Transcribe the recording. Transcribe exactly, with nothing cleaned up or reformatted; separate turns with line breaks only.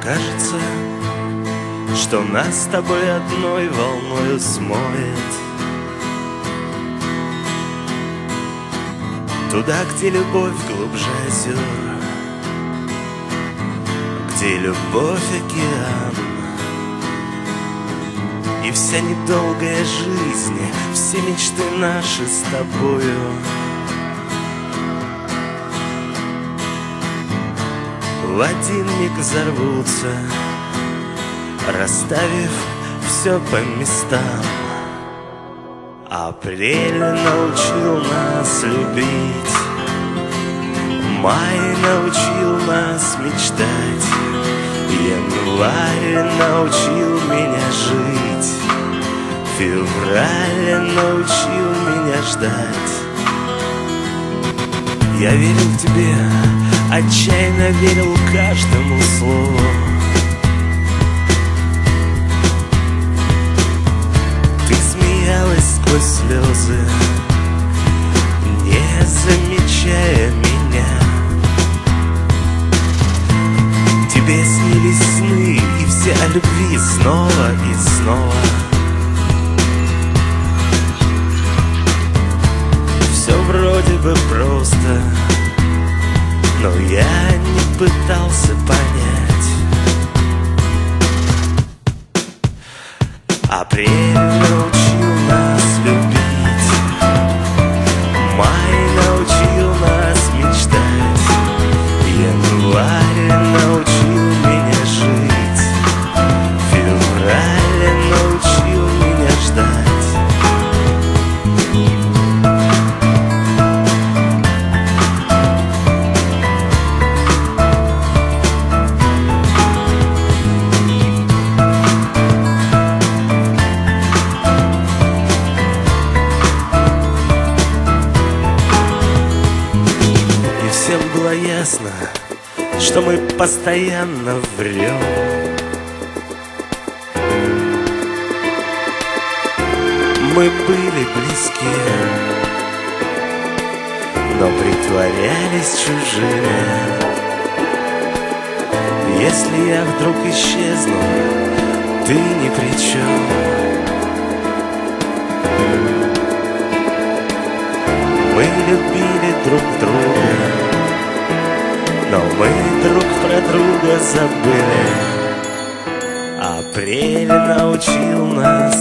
Кажется, что нас с тобой одной волною смоет туда, где любовь глубже озер, где любовь океан. И вся недолгая жизнь, все мечты наши с тобою в один миг взорвутся, расставив все по местам. Апрель научил нас любить, май научил нас мечтать, январь научил меня жить, февраль научил меня ждать. Я верил в тебе, отчаянно верил каждому слову. Ты смеялась сквозь слезы, не замечая меня. Тебе снились сны, и все о любви снова и снова. Все вроде бы просто, но я не пытался понять. Апрель научил нас любить, май научил нас мечтать, январь научил меня жить, февраль научил меня ждать. Всем было ясно, что мы постоянно врем. Мы были близки, но притворялись чужими. Если я вдруг исчезну, ты ни при чем. Мы любили друг друга, но мы друг про друга забыли. Апрель научил нас